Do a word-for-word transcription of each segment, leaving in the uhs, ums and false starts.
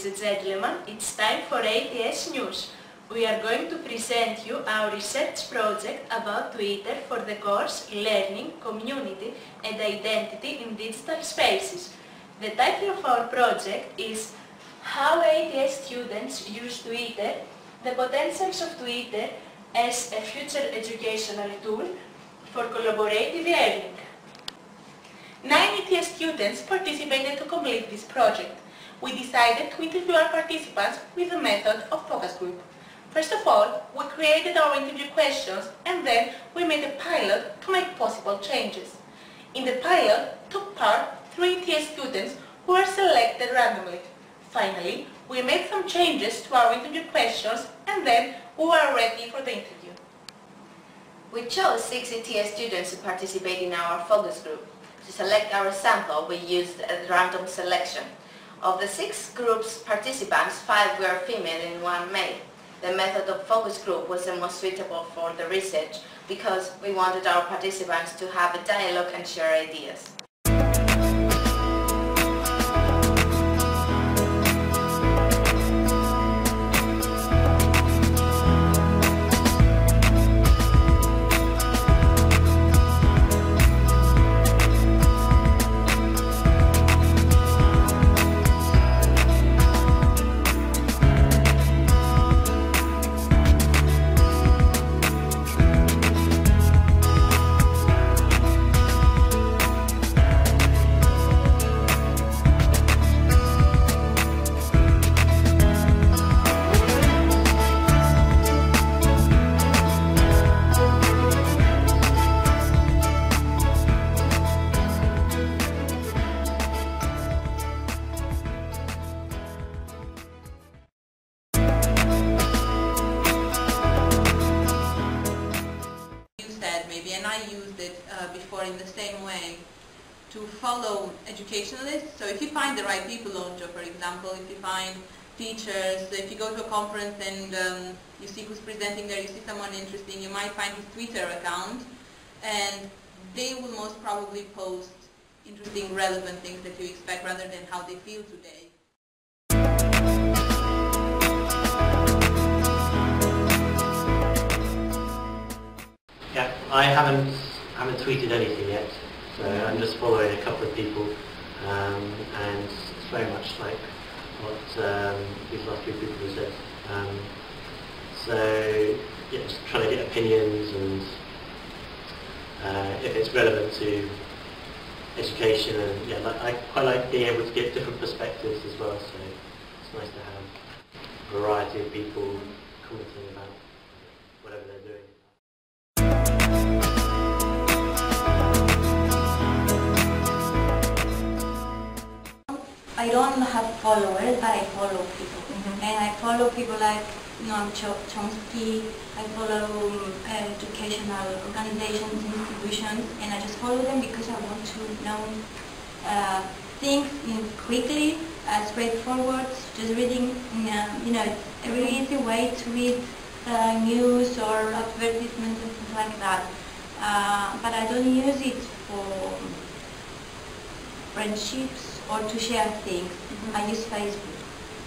Ladies and gentlemen, it's time for A T S News. We are going to present you our research project about Twitter for the course Learning, Community and Identity in Digital Spaces. The title of our project is How A T S Students Use Twitter, the Potentials of Twitter as a Future Educational Tool for Collaborative Learning. Nine A T S students participated to complete this project. We decided to interview our participants with the method of focus group. First of all, we created our interview questions and then we made a pilot to make possible changes. In the pilot took part three A T S students who were selected randomly. Finally, we made some changes to our interview questions and then we were ready for the interview. We chose six A T S students to participate in our focus group. To select our sample, we used a random selection. Of the six groups participants, five were female and one male. The method of focus group was the most suitable for the research because we wanted our participants to have a dialogue and share ideas. And I used it uh, before in the same way to follow educationalists. So if you find the right people on job, for example, if you find teachers, if you go to a conference and um, you see who's presenting there, you see someone interesting, you might find his Twitter account and they will most probably post interesting, relevant things that you expect rather than how they feel today. Yeah, I haven't haven't tweeted anything yet, so I'm just following a couple of people, um, and it's very much like what um, these last few people have said. Um, so yeah, just trying to get opinions, and uh, if it's relevant to education, and yeah, like, I quite like being able to get different perspectives as well. So it's nice to have a variety of people commenting about whatever they're doing. I don't have followers, but I follow people. Mm-hmm. And I follow people like Noam Chomsky, I follow um, educational organizations, institutions, and I just follow them because I want to know uh, things in quickly, uh, straightforward, just reading, uh, you know, a really easy way to read uh, news or advertisements and stuff like that. Uh, but I don't use it for friendships or to share things. Mm-hmm. I use Facebook.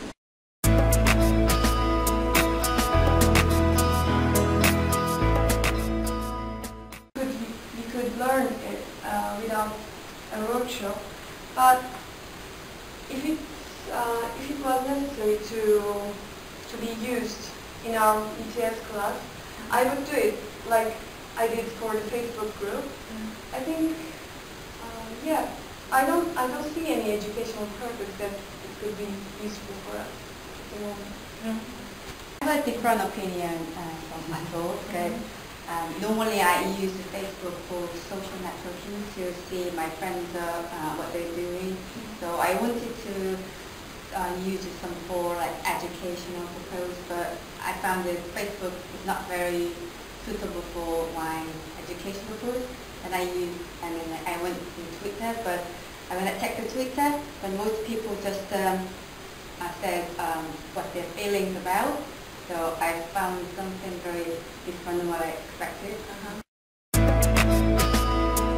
Could, we could learn it uh, without a workshop, but if it, uh, if it was necessary to, to be used in our E T S class, I would do it like I did for the Facebook group. Mm-hmm. I think, uh, yeah. I don't, I don't see any educational purpose that it could be useful for us at the moment. Mm-hmm. I have a different opinion uh, from my thoughts. Mm-hmm. um, normally I use Facebook for social networking to see my friends uh, uh, what they're doing. Mm-hmm. So I wanted to uh, use it some for like educational purpose, but I found that Facebook is not very suitable for my educational purpose. And I use, and then I went to Twitter, but when I checked the Twitter, but most people just um, uh, said um, what their feelings about. So I found something very different than what I expected. Uh-huh.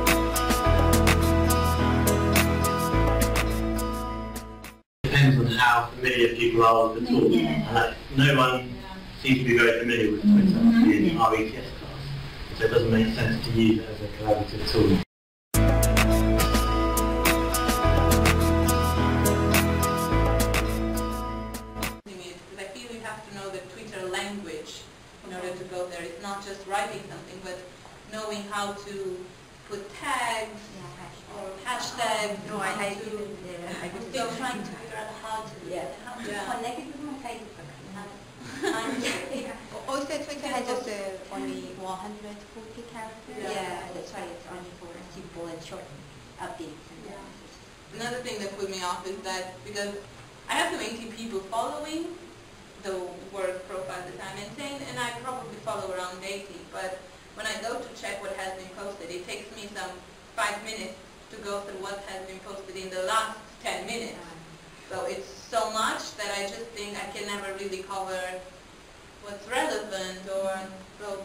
Depends on how how familiar people are with the tool. Yeah. And like, no one seems to be very familiar with Twitter mm-hmm. in our E T S class. So it doesn't make sense to use it as a collaborative tool. I feel you have to know the Twitter language in order to go there. It's not just writing something, but knowing how to put tags Yeah, or hashtags. No, I, I didn't. Uh, I was Still trying to figure out how to Yeah. how to Yeah. Connect it with my Facebook. yeah. Also, Twitter has just uh, only one hundred forty characters. Yeah. Yeah, that's why it's only for simple and short updates. And Yeah. yeah. Another thing that put me off is that because I have some eighty people following the work profile that I'm insane, and I probably follow around eighty, but when I go to check what has been posted, it takes me some five minutes to go through what has been posted in the last ten minutes. So it's so much that I just think I can never really cover what's relevant or so.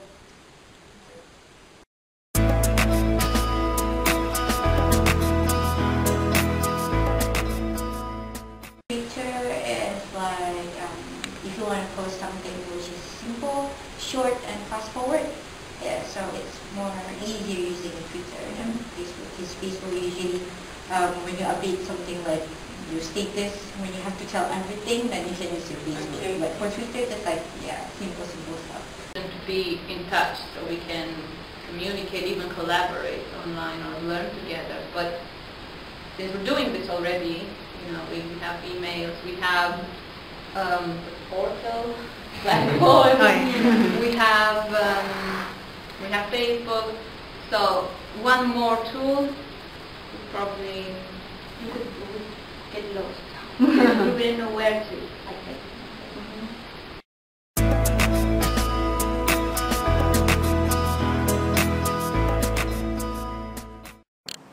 Twitter is like um, if you want to post something which is simple, short, and fast forward. Yeah, so it's more easier using Twitter than Facebook. Because Facebook usually, um, when you update something like your status, when you have to tell everything, then you can use your Facebook. Okay. But for Twitter, that's like, yeah, simple, simple stuff. To be in touch so we can communicate, even collaborate online or learn together. But since we're doing this already, you know, we have emails, we have um, the portal, Blackboard, we have um, we have Facebook. So one more tool would probably you could, you could get lost. You wouldn't know where to. I think.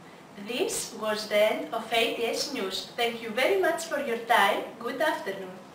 This was the end of A T S News. Thank you very much for your time. Good afternoon.